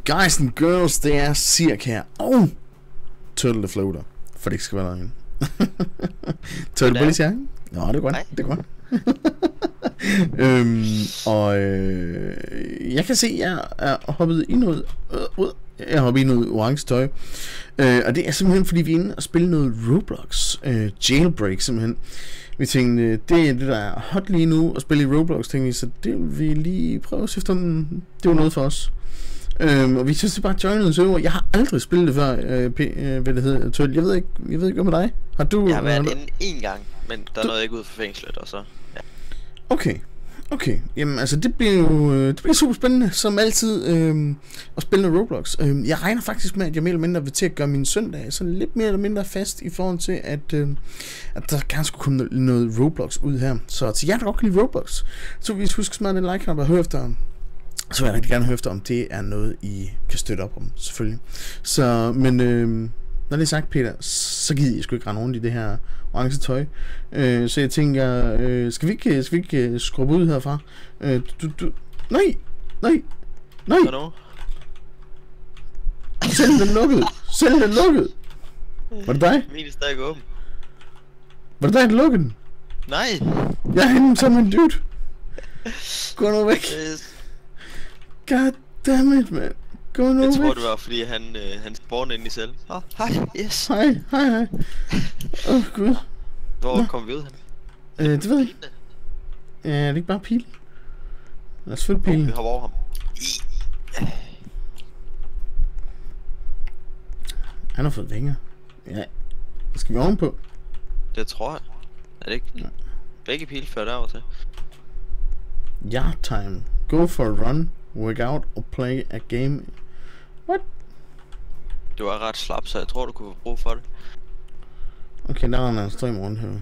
Guys and girls, det er Sirk her, og Turtle the Floater, for det ikke skal være løgn. Turtle Bullies her. Nå, det er godt, det er godt. Jeg kan se, jeg er hoppet i noget orange tøj. Og det er simpelthen fordi vi er inde og spille noget Roblox Jailbreak simpelthen. Vi tænkte, det er det der er hot lige nu at spille i Roblox, tænkte vi, så det vil vi lige prøve at se efter, det var noget for os. Og vi synes det bare join en server. Jeg har aldrig spillet det før, hvad det hedder, Turtle. Jeg ved ikke hvad med dig. Har du? Jeg har været inde en gang, men der nåede jeg ikke ud for fængslet, og så ja. Okay, jamen altså det bliver super spændende, som altid, at spille noget Roblox. Jeg regner faktisk med, at jeg mere eller mindre vil til at gøre min søndag sådan lidt mere eller mindre fast i forhold til, at der gerne skulle komme noget Roblox ud her. Så til jer, der godt kan lide Roblox, så vil I huske smart en like-knap og høre efter, så vil jeg rigtig gerne høre efter, om det er noget, I kan støtte op om, selvfølgelig. Så, men når det er sagt, Peter, så gider jeg sgu ikke rende rundt i det her orange tøj. Så jeg tænker, skal vi ikke skrubbe ud herfra? Nej! Selv den lukket! Var det dig? Min er stadig åben. Var det dig, der lukkede den? Nej! Jeg er henne som en dude. Gå nu væk. God damn it, man. Gå nu væk. Jeg tror det var fordi han spawnede ind i selv. Hej, yes. Hej. Gud. Hvor kom vi ud hen? Det ved jeg ikke. Ja, det er ikke bare pil. Lad os følge pilen. Vi hopper over ham. Han har fået vinger. Ja. Skal vi ovenpå? Det tror jeg. Er det ikke? Ja. Begge pile fører derover til. Yard time. Go for a run, work out og play a game. What? Du er ret slap, så jeg tror du kunne få brug for det. Okay, der er en strøm rundt her.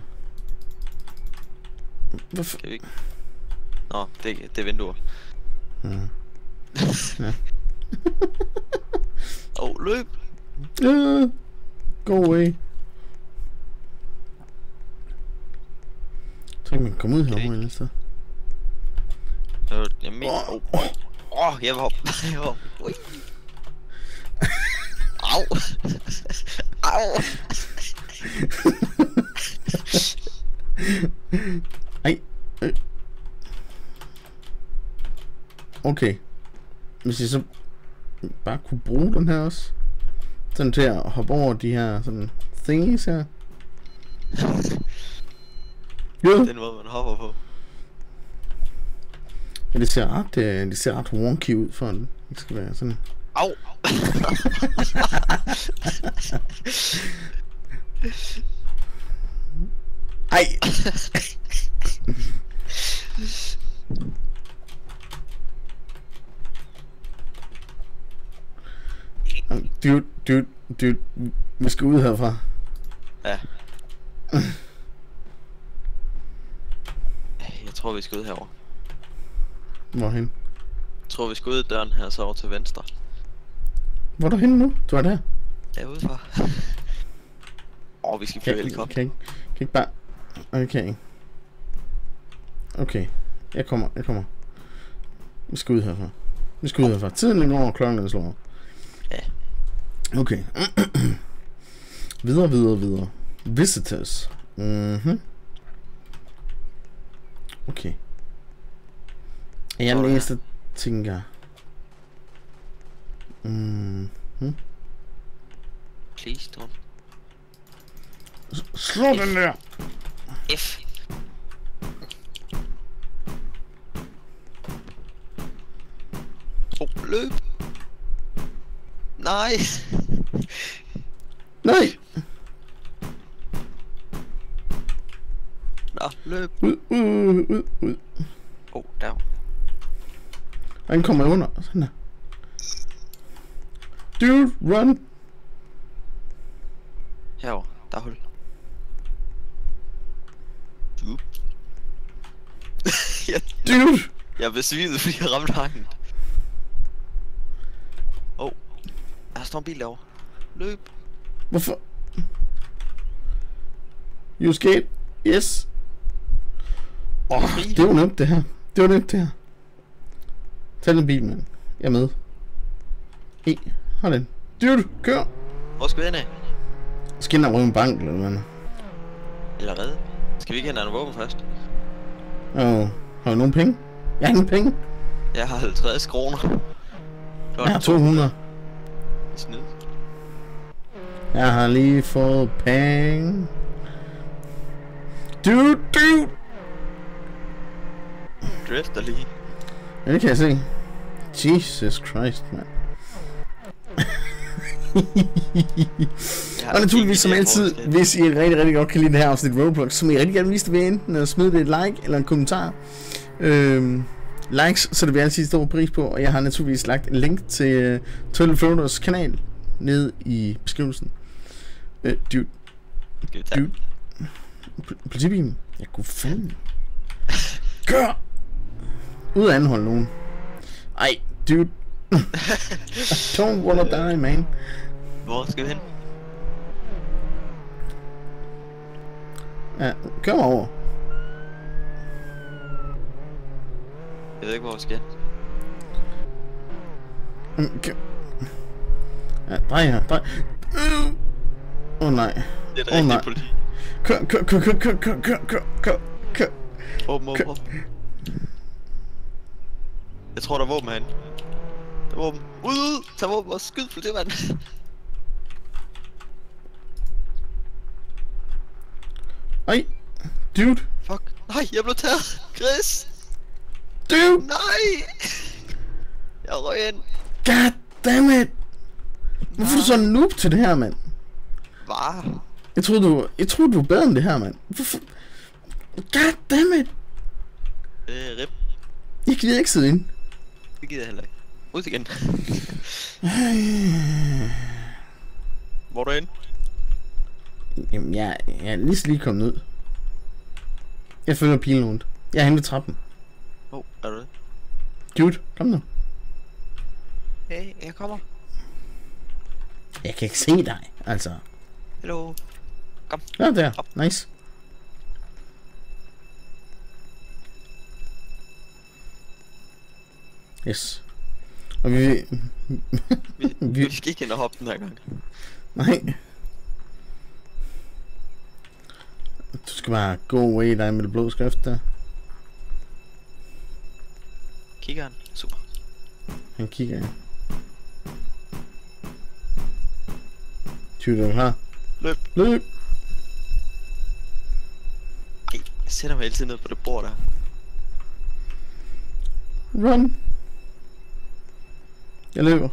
Hvorfor? Kan vi ikke? Nå, det er vinduer. Ja. Løb! Go away. Så kan man komme ud her over et sted. Jeg mener... jeg vil hoppe. Au! Au! Ej. Okay. Hvis jeg så bare kunne bruge den her også. Sådan til at hoppe over de her sådan thingies her. Den måde man hopper på. Ja, det ser ret wonky ud for den. Det skal være sådan. Au! Ej! Dude, vi skal ud herfra. Ja. Jeg tror vi skal ud herover. Hvorhen? Jeg tror vi skal ud i døren her, så over til venstre. Hvor er du henne nu? Du er der? Jeg er udefra. Vi skal flyve helikopter. Kan ikke bare... Okay. Jeg kommer. Vi skal ud herfra. Tiden er over, klokken er slår. Ja. Okay. Videre. Visitors. Okay. Jeg næste tænker. Please don't. Slå den der. F. Løb. Nej. Nå, løb. Ud. Der. Han kommer under. Sådan der. Dude, run. Herovre, der er hul. Dude. Jeg besvimede, fordi jeg ramte hegnet. Der står en bil derovre. Løb. Hvorfor? You escape? Yes. Det var nemt det her. Tag den bil, mand. Jeg er med. Hold den. Dude, kør. Hvor skal vi hen af? Skal ind og røve en bank, eller hvad? Eller redde? Skal vi ikke have en våben først? Har du nogen penge? Jeg har ingen penge. Jeg har 50 kroner. Jeg har 200. Snyd. Jeg har lige fået penge. Dude. Drifter lige. Ja, det kan jeg se. Jesus Christ, mand. Og naturligvis som altid, hvis I rigtig, rigtig godt kan lide det her afsnit Roblox, som I rigtig gerne vise det ved enten at smide det et like eller en kommentar. Likes, så det vil jeg altid stor pris på, og jeg har naturligvis lagt en link til Turtle Floaters kanal nede i beskrivelsen. Dude. Politibilen. Jeg kunne fandme. Kør! Ud af anholde nogen. Ej, dude. Don't wanna die, man. Hvor skal vi hen? Ja, kør mig over. Jeg ved ikke, hvor vi skal. Ja, drej her, drej. Nej. Det er rigtigt politi. Kør. Åben. Jeg tror, der er våben herinde. Der er våben. Ud! Tag våben og skyd på det, mand. Ej, dude. Fuck. Nej, jeg blev taget. Chris. Dude. Nej. Jeg røg ind. God damn it. Hvorfor er du så en noob til det her, mand? Hvad? Jeg troede du var bedre end det her, mand. Hvorfor? God damn it. Rip. Jeg gider ikke sidde inde. Det gider jeg heller ikke. Ud igen. Hvor er du inde? Jamen, jeg er lige kommet ud. Jeg følger pilen rundt. Jeg er henne ved trappen. Er du det? Dude, kom nu. Hey, jeg kommer. Jeg kan ikke se dig, altså. Hallo. Kom. Ja, der. Nice. Yes. Og vi skal ikke ind og hoppe den her gang. Nej. Du skal bare go away der med det blå skrift der. Kigger han? Super. Han kigger ind. Tyder du klar? Løb. Løb. Ej, jeg sætter mig hele tiden ned på det bord der. Run. Jeg løber.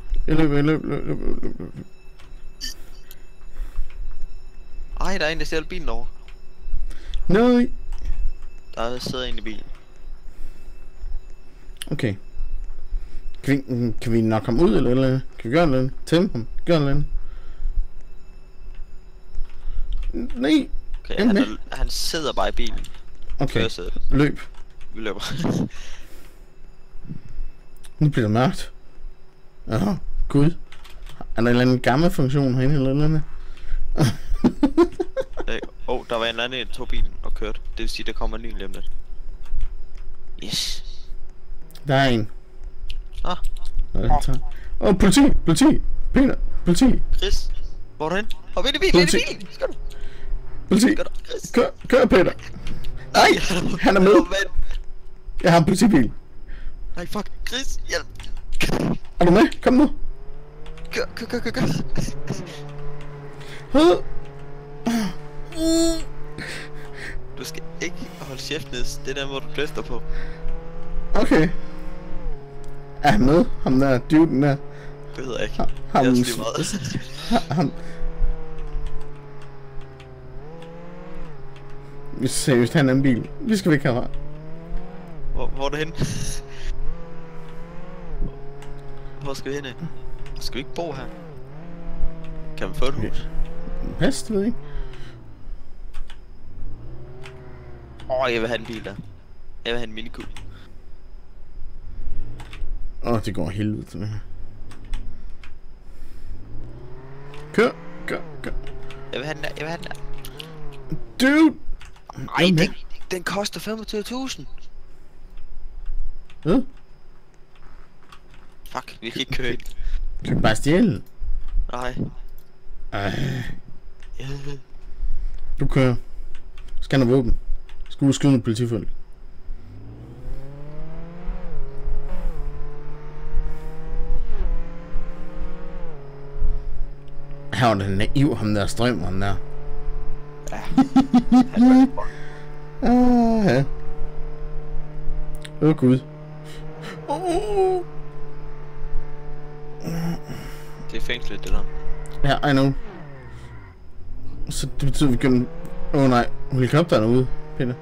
Ej, der er en, der stjæler bilen over. Nej. Der sidder en i bilen. Okay. Kan vi nok komme ud eller kan vi gøre noget? Tæmme ham. Gør noget. Nej. Okay, han sidder bare i bilen. Okay. Løb. Vi løber. Nu bliver det mørkt. Ja, gud. Er der en eller anden gammel funktion herinde eller noget? Der var en eller anden, der tog bilen og kørte. Det vil sige, der kommer en ny lige om lidt. Yes. Der er en. Ah. Politi! Peter! Politi! Chris! Hvor er du hen? Hop ind i bilen! Skal du? Politi! Kør Peter! Nej! Han er med! Jeg har en politibil! Nej, fuck! Chris! Hjælp! Er du med? Kom nu! Kør! Du skal ikke holde chefness. Det der, hvor du drifter på. Okay. Er han med? Ham der, duden der? Det ved jeg ikke. Han... Jeg lige meget. Vi seriøst have en anden bil. Vi skal væk herfra. Hvor er det henne? Hvor skal vi hen af? Skal vi ikke bo her? Kan man få et hus? Pas, det ved jeg ikke. Jeg vil have en bil der. Jeg vil have en minikub. Det går helvede til det her. Kør. Jeg vil have den der. Dude! Ej, den koster 25.000. Hvad? Fuck, vi kan ikke køre ind. Kan du bare stjæle? Nej. Du kører. Skal have våben. Skal du skyde med politifolk? Her var den naiv, ham der strømmeren der. Ja. Ja. Gud. Det er fængslet, det der. Ja, I know. Så det betyder, vi kan... nej, helikopteren er ude, Peter.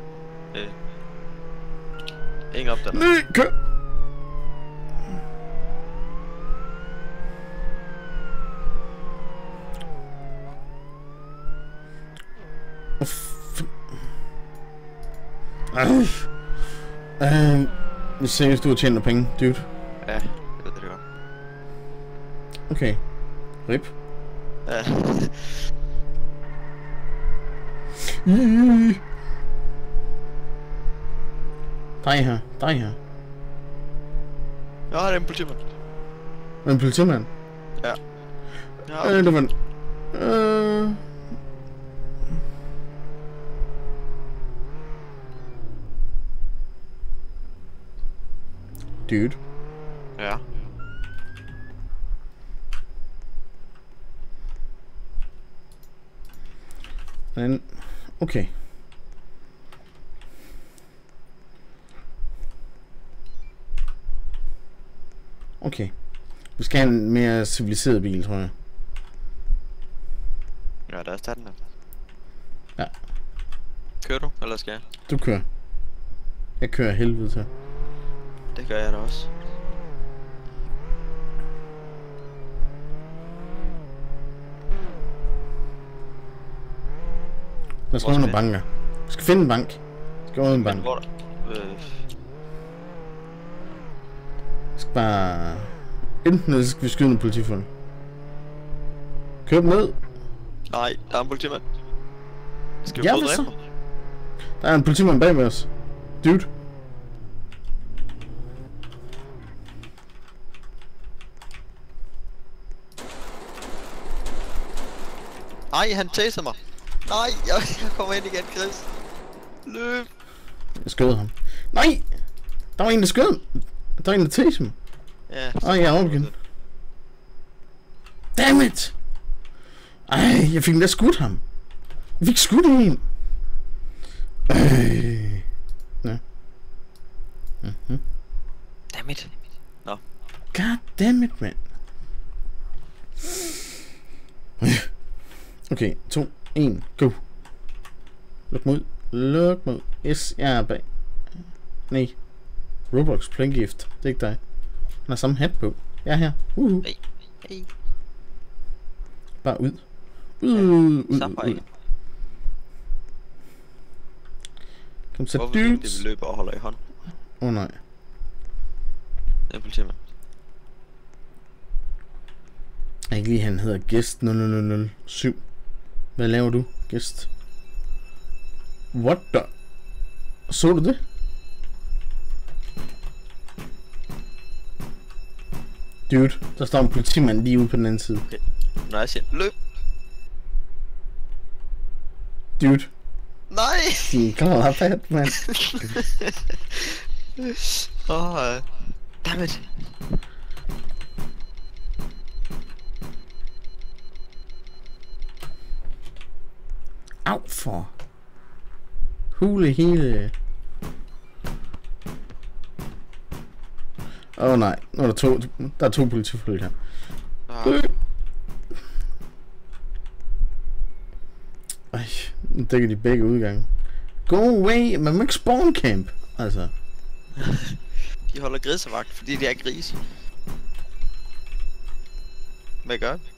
Ingen op der. Nej, kør! Vi ser, du har tjent penge, dude. Ja, det ved det godt. Okay. Rip. Ja. Dig her. Ja, det er en politimand. En politimand? Ja. Ja. Det var en... Dude. Ja. Men... Okay. Okay. Vi skal have en mere civiliseret bil, tror jeg. Ja, lad os tage den her. Ja. Kører du, eller skal jeg? Du kører. Jeg kører helvede til. Det gør jeg da også. Lad os gå under banker. Vi skal finde en bank. Vi skal under en bank. Hvor Vi skal bare... Enten eller skal vi skyde nogle politifolk. Kør dem ned. Nej, der er en politimand. Skal vi Ja, prøve hvad at så? dræbe ham? Der er en politimand bag ved os. Dude. Nej, han taser mig. Nej, jeg kommer ind igen, Chris. Løb. Jeg skød ham. Nej! Der var en, der skød. Der var en, der tasede mig. Ja. Ej, jeg er oppe igen. Dammit! Ej, jeg fik da skudt ham. Jeg fik skudt en. Ja. Dammit. Nå. God dammit, mand. Okay, 2, 1, go. Luk mod. Luk mod. Yes, jeg er bag. Nej. Roblox Playgift. Det er ikke dig. Han har samme hat på. Jeg er her. Hey. Bare ud. Ud. Kom så, hvorfor det dudes. vi løber og holder i hånd? Nej. Det er politimand. Jeg kan ikke lige, han hedder Gæst 0007. Hvad laver du, Gæst? What the? Så du det? Dude, der står en politimand lige ude på den anden side. Okay. Når jeg siger løb. Dude. Nej! Din klar fat, mand. Dammit. Au for. Hule hele. Nej, nu er der er to politifolk her. Ej, nu dækker de begge udgange. Go away, man må ikke spawn camp, altså. De holder grisevagt, fordi de er grise. Hvad gør de?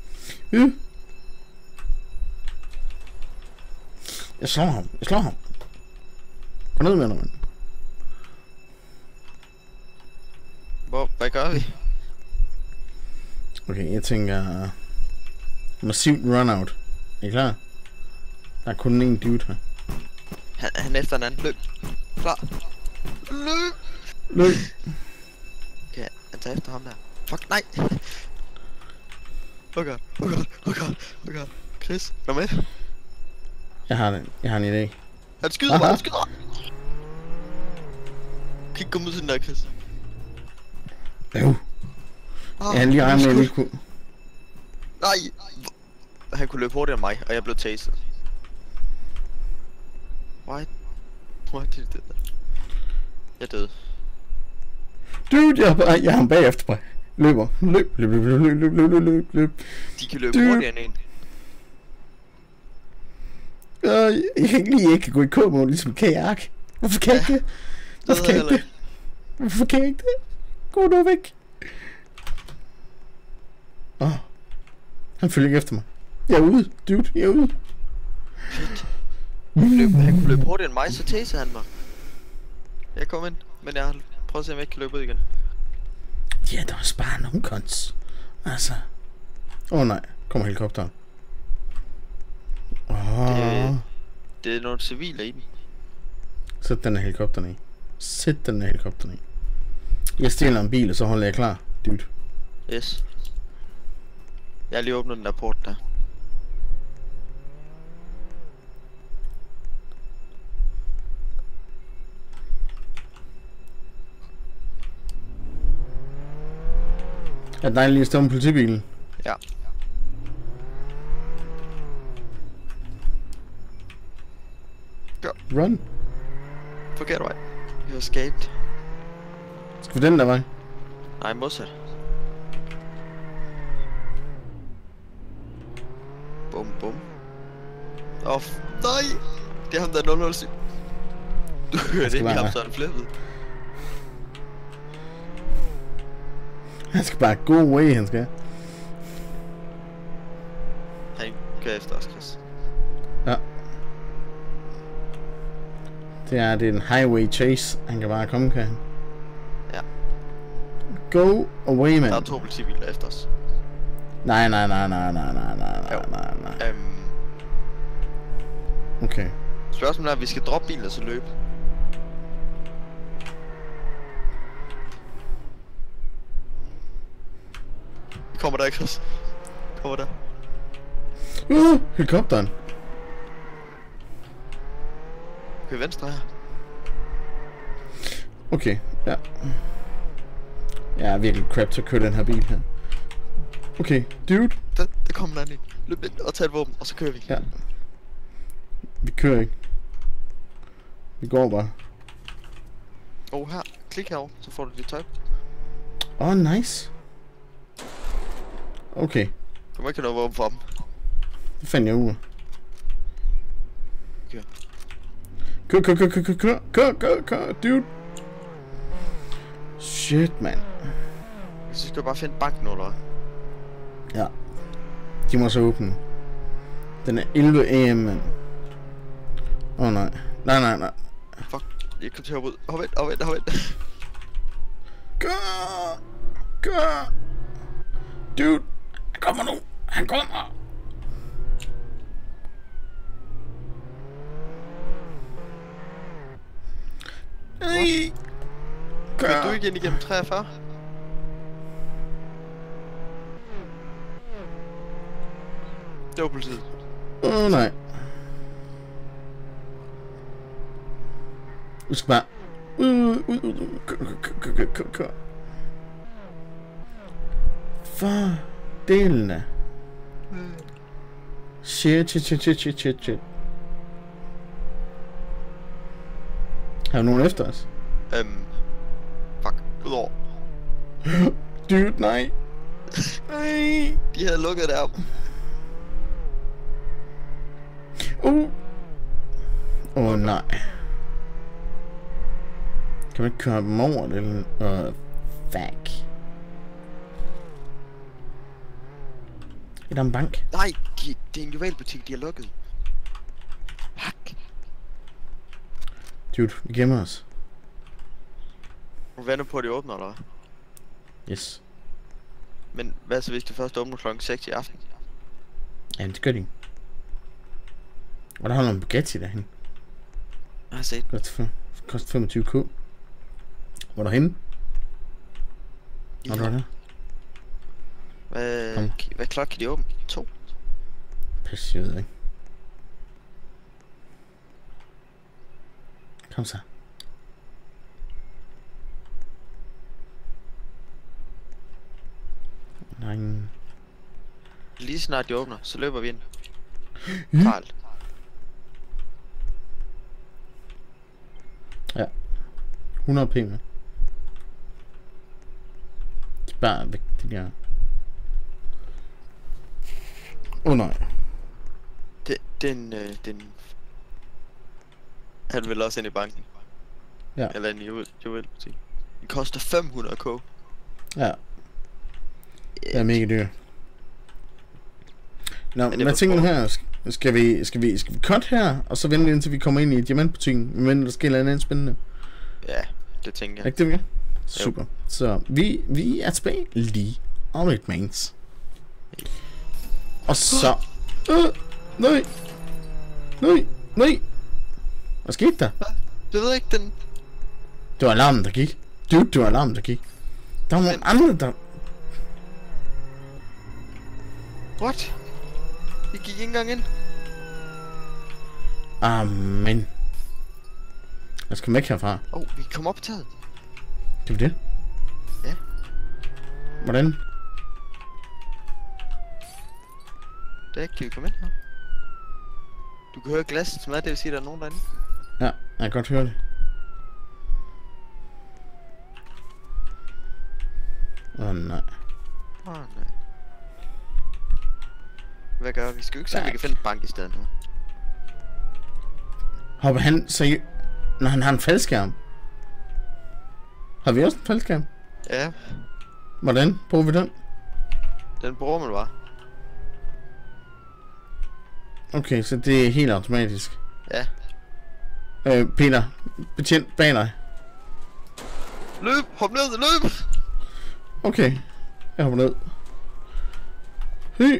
Jeg slår ham. Gå ned med dig, mand. Hvad gør vi? Okay, jeg tænker... massivt runout. Er I klar? Der er kun én dude her. Han er efter en anden. Løb. Klar. Løb. Løb. Okay, han tager efter ham der. Fuck, nej. Oh god, oh god, oh god, oh god. Chris, er du med? Jeg har en idé. Han skyder mig, han skyder! Kig, kom ud til den der, Chris. Han lige regnet med, at vi kunne... Nej! Han kunne løbe hurtigere end mig, og jeg blev taset. Why did that? Jeg døde. Dude, jeg har ham bagefter mig. Løber. Løb. De kan løbe hurtigere end en. Jeg kan ikke lide, at jeg kan gå i K-mål ligesom kajak. Hvorfor kan jeg ikke det? Hvorfor kan jeg ikke det? Gå nu væk. Han følger ikke efter mig. Jeg er ude, dude. Jeg er ude. Shit. Han kunne løbe hurtigere end mig, så tasede han mig. Jeg kom ind, men jeg har prøvet at se, om jeg ikke kan løbe ud igen. Ja, der var bare nogle kons. Altså. Nej, kommer helikopteren. Det er nogle civile i den. Sæt den her helikopteren i. Jeg stjæler en bil, og så holder jeg klar, dude. Yes. Jeg har lige åbnet den der port der. Er det dejligt lige at stå med politibilen? Ja. Run. Forkert vej. Jeg escaped. Skal vi den der vej? Nej, modsat. Bum. Nej! Det er ham der 007. Du hører det ikke, ham så er han flippet. Han skal bare go away, han skal. Han kører efter os, Chris. Ja. Det er en highway chase. Han kan bare komme, kan han? Ja. Go away, man. Der er 2 politibiler efter os. Nej. Okay. Spørgsmålet er, at vi skal droppe bilen og så løbe. Kommer der, Chris? Kommer der? Helikopteren. Okay, venstre her. Okay, ja. Jeg er virkelig crap til at køre den her bil her. Okay, dude. Der kommer der en. Løb ind og tag et våben, og så kører vi. Ja. Vi kører ikke. Vi går bare. Her. Klik herovre, så får du dit tøj. Nice. Okay. Du må ikke have noget våben for dem. Det fandt jeg ud af. Kør, dude. Shit, man. Så skal du bare finde banken, eller hvad? Ja. De må så åbne. Den er 11 AM, mand. Nej. Nej. Fuck, jeg kan til at hoppe ud. Hop ind. Kør. Dude. Han kommer. Hey. Kør du ikke ind igennem 43? Det var politiet. Nej. Du skal bare... Kør. For delene. Shit. Har du nogen efter os? Fuck. Udover. Dude, nej. Nej. De havde lukket det op. Nej. Kan man ikke køre dem over det, eller... Fuck. Er der en bank? Nej, det er en juvelbutik, de har lukket. Fuck. Dude, vi gemmer os. Du venter på, at de åbner, eller hvad? Yes. Men hvad så, hvis de først åbner klokken 6 i aften? Ja, det gør de. Og der holder en Bugatti derhen. Jeg har set. Koster 25k. Hvor er der henne? Hvor er der? Hvad klokken kan de åbne? 2? Pisse, jeg ved ikke. Kom så. Nej. Lige snart de åbner, så løber vi ind. Ja. Karl. Ja. 100 p med. Bare væk de der. Nej. Den han vil også ind i banken. Ja. Eller en juvelbutik. Den koster 500k. Ja. Det er mega dyr. Nå, Men hvad tænker du her? Skal vi cut her, og så vente indtil vi kommer ind i diamantbutikken, men der sker noget andet spændende? Ja, det tænker jeg. Er ikke det, vi gør? Super. Jo. Så vi er tilbage lige om lidt, mains. Og så... Nej! Hvad skete der? Du ved ikke, den... Det var alarmen, der gik. Det var alarmen, der gik. Der var nogle andre, der... What? Vi gik ikke engang ind. Amen. Jeg skal væk herfra. Vi kom op på taget. Det var det? Ja. Hvordan? Der kan vi komme ind her. Du kan høre glasset smadre, det vil sige, at der er nogen derinde. Ja, jeg kan godt høre det. Nej. Nej. Hvad gør vi? Skal vi ikke se, om vi kan finde en bank i stedet nu? Hopper han seriøst, når han har en faldskærm? Har vi også en faldskærm? Ja. Hvordan bruger vi den? Den bruger man bare. Okay, så det er helt automatisk. Ja. Peter, betjent bag dig. Løb! Hop ned! Løb! Okay, jeg hopper ned. Hø!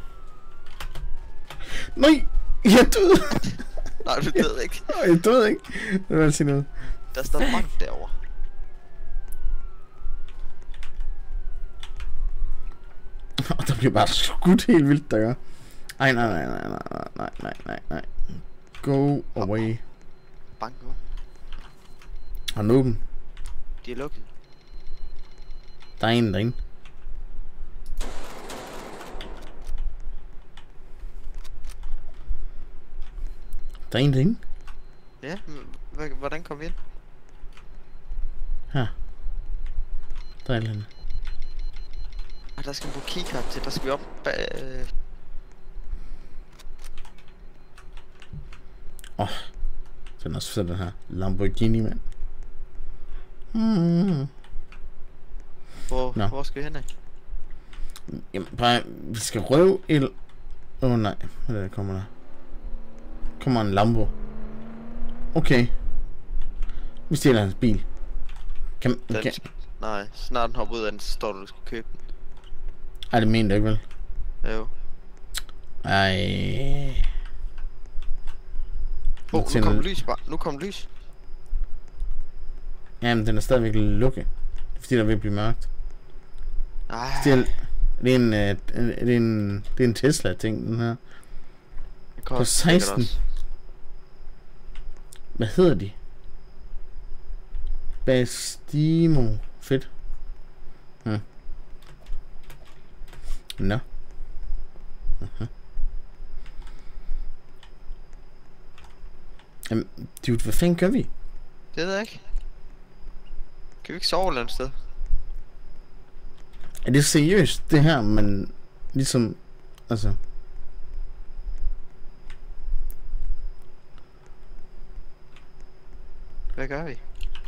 Nej! Jeg døde! Nej, du døde ikke. Jeg døde ikke. Det vil jeg sige noget. Der står bank derovre. Og der bliver bare skudt helt vildt, der gør. Ej, nej. Go away. Bank nu. Og nu dem. De er lukket. Der er en derinde. Der er en derinde. Ja, hvordan kom vi ind? Her. Der er et eller andet. Der skal vi bruge keycard til, der skal vi op bag... Den er også fed, den her Lamborghini, mand. Hvor skal vi hen af? Jamen, bare, vi skal røve el... nej, hvad er det, kommer der? Kommer en Lambo. Okay. Vi stjæler hans bil. Kan... Nej, snart den hopper ud af den, så står du skal købe den. Ej, det mener ikke, vel? Jo. Ej. Nu kommer lys bare. Nu kommer lys. Jamen, den er stadigvæk lukket. Det er fordi, der vil blive mørkt. Det er en Tesla-ting, den her. På 16. Hvad hedder de? Bastimo. Fedt. Nå. Jamen, dude, hvad fanden gør vi? Det ved jeg ikke. Kan vi ikke sove et eller andet sted? Er det seriøst, det her, men ligesom, altså... Hvad gør vi?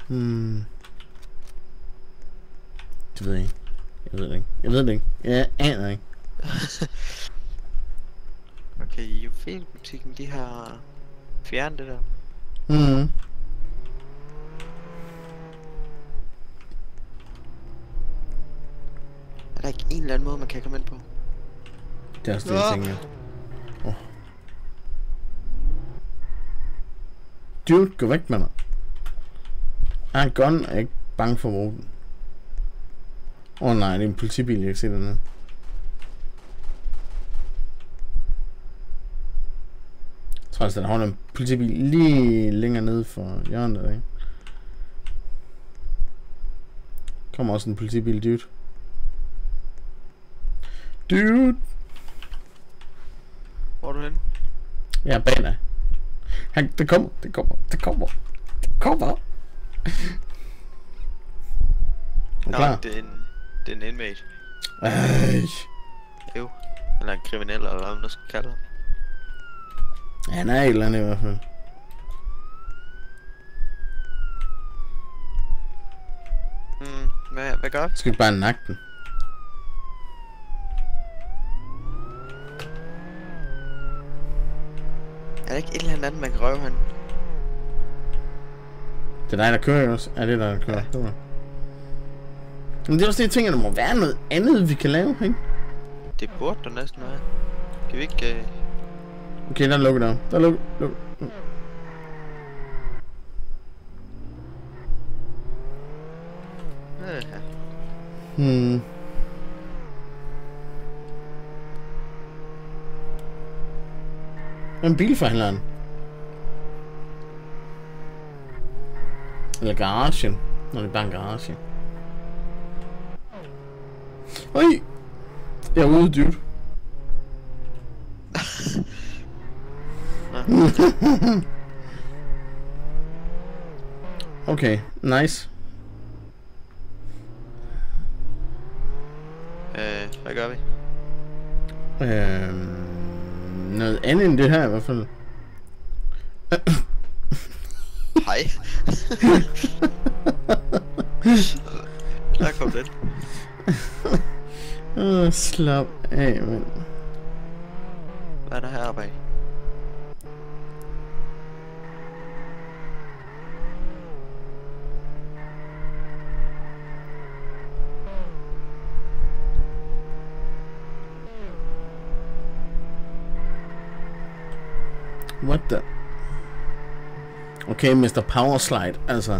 Det ved jeg ikke. Jeg ved det ikke. Jeg aner ikke. Okay, juvelbutikken, de har fjernet det der. Er der ikke en eller anden måde, man kan komme ind på? Det er også det, jeg tænker. Dude, gå væk med mig. Jeg har en gun, og jeg er ikke bange for at bruge den. Nej, det er en politibil, jeg kan se dernede. Træls, der holder en politibil lige længere nede for hjørnet, ikke? Kommer også en politibil, dude. Dude! Hvor er du henne? Jeg er bag dig. Det kommer. Er du klar? Det er en inmate. Ej. Jo. Eller en kriminel, eller hvad man skal kalde ham. Ja, han er et eller andet i hvert fald. Hvad gør vi? Skal vi bare nakke den? Er der ikke et eller andet, man kan røve han? Det er dig, der kører også. Ja, det er dig, der kører. Ja. Men det er også det, jeg tænker, der må være noget andet, vi kan lave, ikke? Det burde der næsten være. Kan vi ikke... Okay, der er lukket der. Der er lukket. Ja. Hvem er bilforhandleren? Eller garagen. Når det er bare en garage. Øj! Jeg er ude, dude. Okay, nice. Hvad gør vi? Noget andet end det her i hvert fald. Hej. Der kom den. Slap af, mand. Hvad er der her bag? What the? Okay, Mr. Powerslide, altså.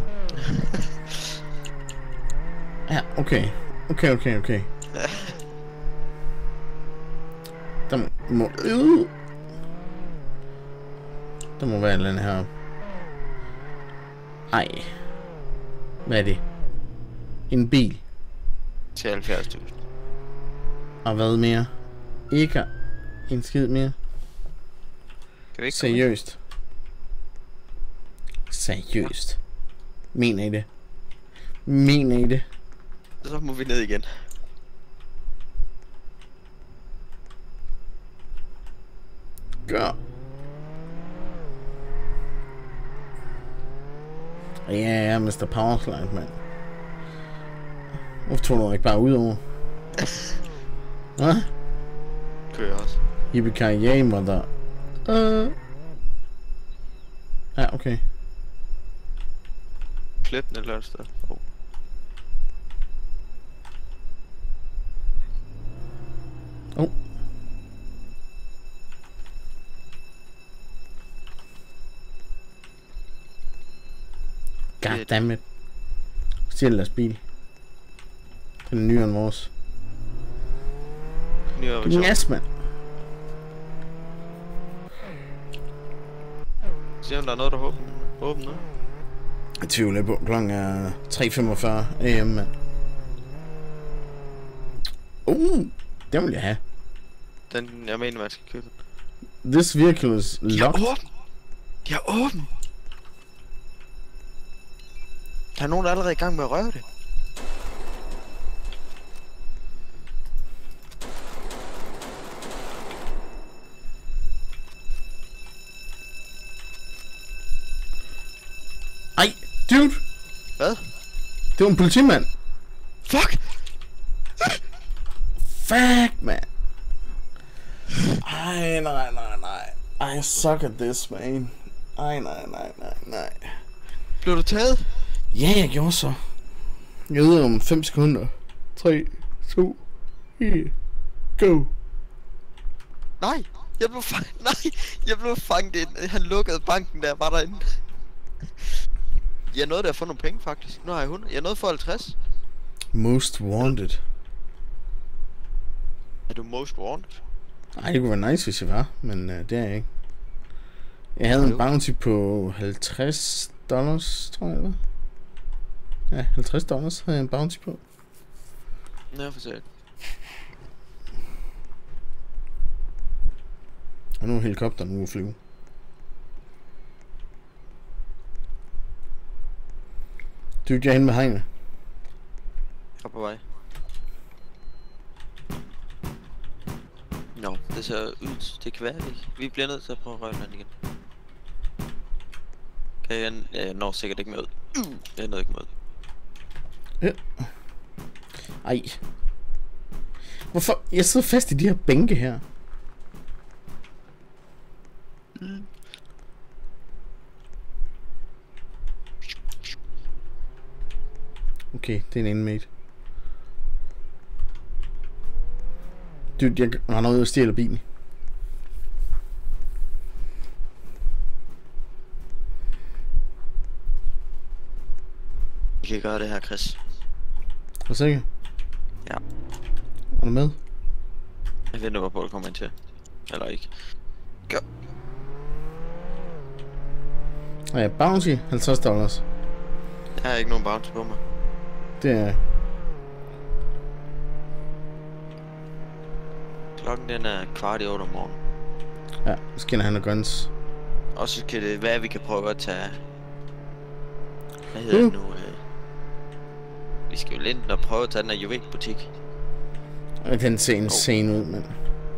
Ja, okay. Okay. Der må være et eller andet her. Ej. Hvad er det? En bil. Til 70.000. Og hvad mere? Ikke en skid mere. Kan vi ikke Seriøst. Mener I det? Så må vi ned igen. Gør. Ja, Mr. Powerslide, mand. Hvorfor tog du ikke bare ud over? Hvad? Kører også. Yippee-ki-yay, mother. Ja, okay. Klip den eller et sted. Goddammit. Stjæl deres bil. Den er nyere end vores. Yes, mand. Se om der er noget, der åbner nu. Jeg tvivler på. Klokken er 3:45 AM, mand. Den vil jeg have. Den, jeg mener, man skal købe. This vehicle is locked. Jeg er åben! Der er nogen, der er allerede i gang med at røre det. Ej, dude! Hvad? Det var en politimand. Fuck! Fuck, man. Ej, nej. I suck at this, man. Ej, nej. Blev du taget? Ja, jeg gjorde så. Jeg ved om 5 sekunder. 3, 2, 1, go. Nej, jeg blev fanget ind. Han lukkede banken der, var derinde. Jeg nåede der at få nogle penge faktisk. Nu har jeg 100. Jeg nåede for 50. Most wanted. Er du most wanted? Ej, det kunne være nice, hvis jeg var, men det er jeg ikke. Jeg havde en bounty på $50, tror jeg det var. Ja, $50 havde jeg en bounty på. Nå, for sat. Og nu er helikopteren ude at flyve. Du er ikke hen med hegnet. Jeg er på vej. Nå, det ser ud. Det kan være det. Vi bliver nødt til at prøve at røre den igen. Kan jeg... Ja, jeg når sikkert ikke med ud. Jeg når ikke med ud. Ja. Ej. Hvorfor? Jeg sidder fast i de her bænke her. Okay, det er en inmate. Dude, jeg render ud og stjæler bilen. Vi kan gøre det her, Chris. Er du sikker? Ja. Er du med? Jeg ved nu, hvor du kommer ind til. Eller ikke. Gør. Ja, bounty $50. Jeg har ikke nogen bounty på mig. Det er... Klokken den er 7:15 om morgenen. Ja, så skal han have guns. Og så kan det være, at vi kan prøve at tage... Hvad hedder det nu? Vi skal jo ind og prøve at tage den her juvelbutik. Den ser insane ud, mand.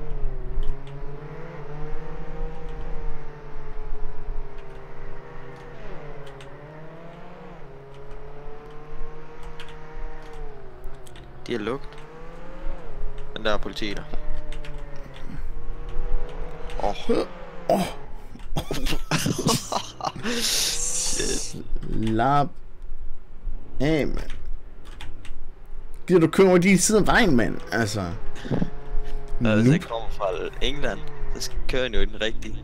De er lukket. Men der er politi der. Slap af, mand. Gider du køre over de side af vejen, mand? Altså. Hvis jeg kommer fra England, så kører den jo i den rigtige.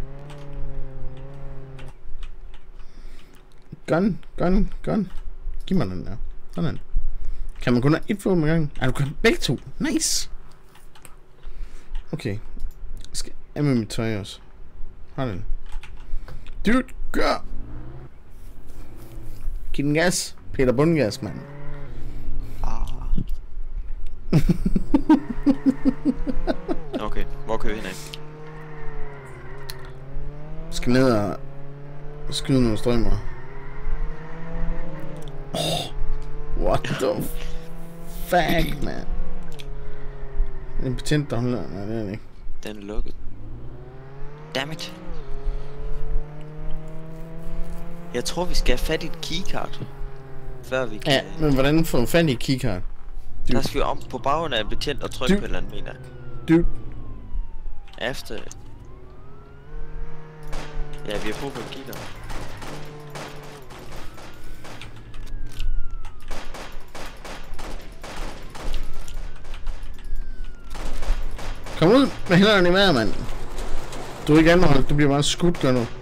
Gun. Giv mig den der. Sådan. Kan man kun have et våben ad gangen? Du kan begge to. Nice. Okay. Jeg skal af med mit tøj også. Har den. Dude, gør. Giv den gas. Peter Bundgas, mand. Okay, hvor kører vi henad? Skal ned og skyde nogle strømmer. What the fuck, man. En betjent, der holder. Nej, det er det ikke. Den er lukket. Dammit. Jeg tror, vi skal have fat i et keycard. Før vi kan... Ja, men hvordan får du fat i et keycard? Der skal vi om på bagen af en betjent og trykke på et eller andet, mener jeg. Dude. Efter... Ja, vi har brug for et keycard. Kom ud med hænderne i vejret, mand. Du er ikke anholdt, du bliver bare skudt, gør nu.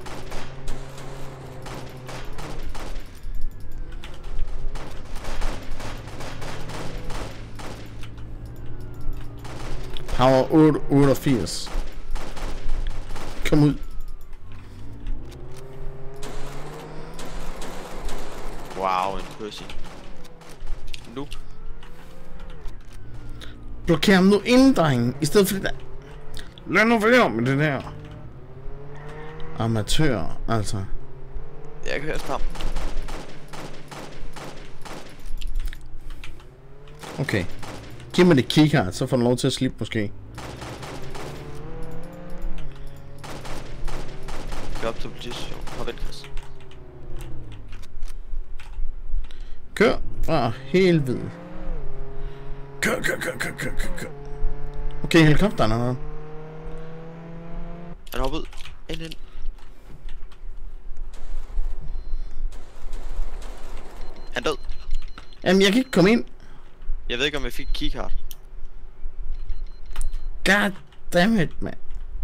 Power 888. Kom ud. Wow, en pussy. Nu. Blokér ham nu inden, drenge. I stedet for det der. Lad nu være med det der. Amatør, altså. Jeg kan høre stram. Okay. Giv mig det keycard, så får du lov til at slippe måske. Kør op til politistation. Hop ind, Chris. Kør fra helvede. Kør. Okay, helikopteren er der. Han hopper ud. Ind. Han død. Jamen, jeg kan ikke komme ind. Jeg ved ikke, om jeg fik keycard. God damn it, man.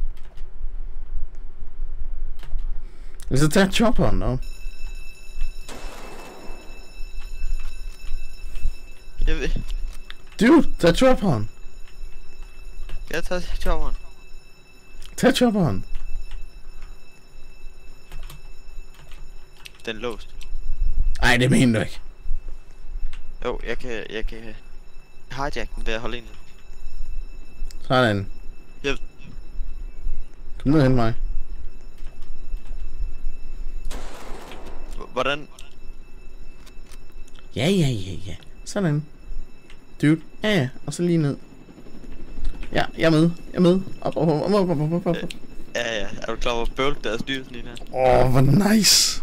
Hvis jeg tager chopperen, dog. Jeg ved... Dude, tag chopperen. Jeg tager chopperen. Tag chopperen. den låst. Ej, det mener du ikke. Jo, jeg kan hijack den ved at holde ind. Sådan. Yep. Kom ned hen mig. Hvordan? Ja. Sådan. Dude. Ja. Og så lige ned. Ja, jeg er med. Op. Ja. Er du klar over, hvor bøvlet der er styret sådan en her? Hvor nice.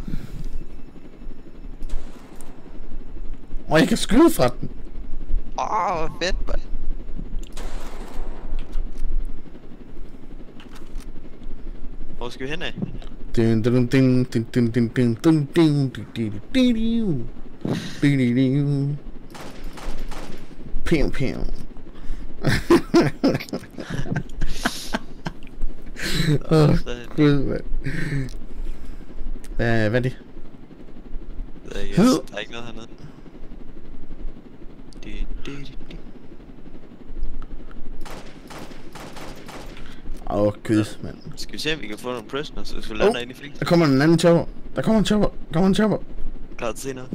Jeg kan skyde fra den. Hvor fedt, mand. Hvor skal vi hen af? Piu. Gud, mand. Hvad er det? Der er ikke noget hernede. Gud, mand. Skal vi se, om vi kan få nogle prisoners, så vi lander ind i fly? Der kommer en anden chopper. Der kommer en chopper. Klar til senere.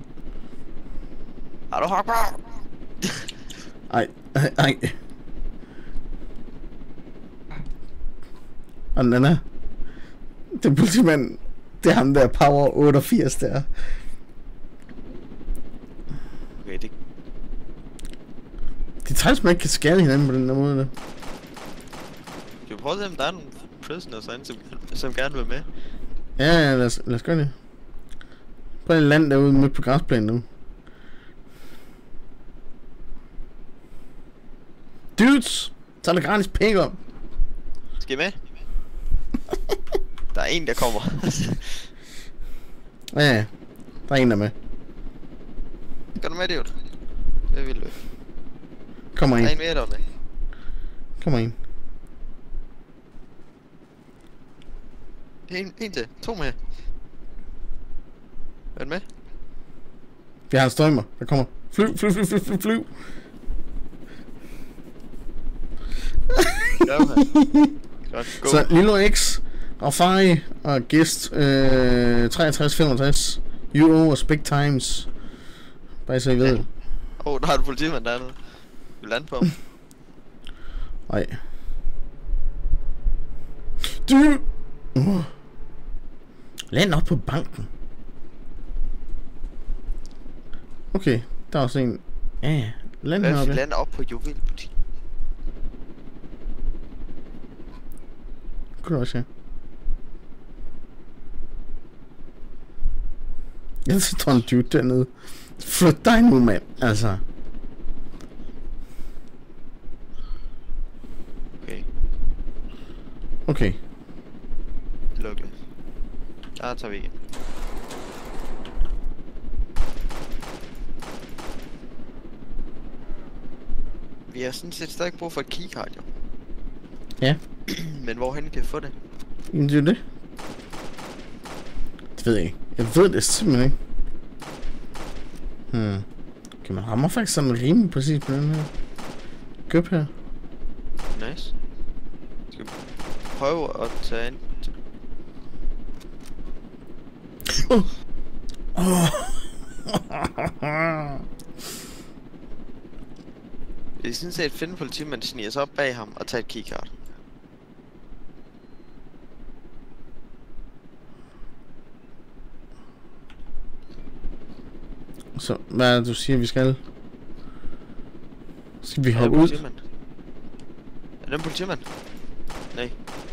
Har du hopper? Ej. Og den anden. Det er politimanden. Det er ham der Power 88 der. Okay, det... De træls, man ikke kan skade hinanden på den der måde der. Skal vi prøve at se, om der er nogle prisoners herinde, som gerne vil med? Ja, lad os gøre det. Prøv at lande derude midt på græsplænen nu. Dudes! Så er der gratis penge op. Skal I med? Der er en, der kommer. Ja, der er en der med. Gør du med, dude? Det vil du. Kommer ind. Der er en mere deroppe. Kommer ind. En til. 2 mere. Er du med? Vi har en strømmer. Der kommer. Flyv. Ja, okay. Godt, go. Så Lilo X, Rafari og Gæst 6365. You owe us big times. Bare så I ved. Der har du politimand dernede. Du lander på ham. Ej. Du! Land op på banken. Okay, der er også en. Ja, land heroppe. Vi lander op på juvelbutik. Kunne du også, ja. Jeg står en dude dernede. Flyt dig nu, mand. Altså. Okay. Lukket. Der tager vi igen. Vi har sådan set stadig brug for et keycard, jo. Ja. Men hvorhen kan vi få det? Jamen, det er det. Det ved jeg ikke. Jeg ved det simpelthen ikke. Okay, man rammer faktisk sådan rimelig præcis på den her køb her. Nice. Skal vi prøve at tage ind? Vi er sådan set finde politimanden sniger sig op bag ham og tage et keycard. Så, hvad er det, du siger, vi skal? Skal vi hoppe ud? Er det en politimand? Nej.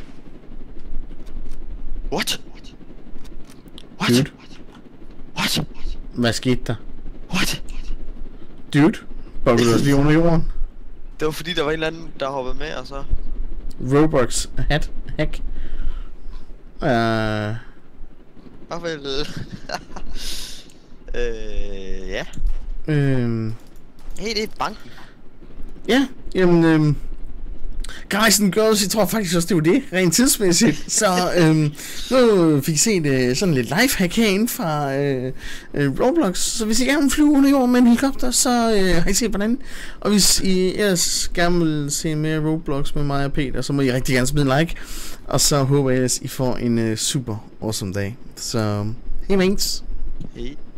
What? Dude. What? Hvad skete der? What? Dude, boggede du os lige under jorden? Det var fordi, der var en eller anden, der hoppede med, og så... Roblox hack. Vel... ja. Hey, det er banken. Ja, jamen... Guys and girls, jeg tror faktisk også, det var det, rent tidsmæssigt. Så nu fik I set sådan lidt lifehack herinde fra Roblox. Så hvis I gerne vil flyve under jorden med en helikopter, så har I set hvordan. Og hvis I ellers gerne vil se mere Roblox med mig og Peter, så må I rigtig gerne smide en like. Og så håber jeg, at I får en super awesome dag. Så Hej, mates. Hej.